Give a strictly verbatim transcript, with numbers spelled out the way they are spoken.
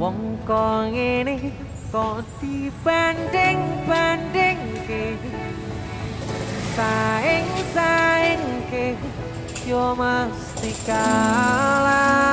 Wong kok ngene kok dibanding-bandingke saing-saingke yo mesti kalah.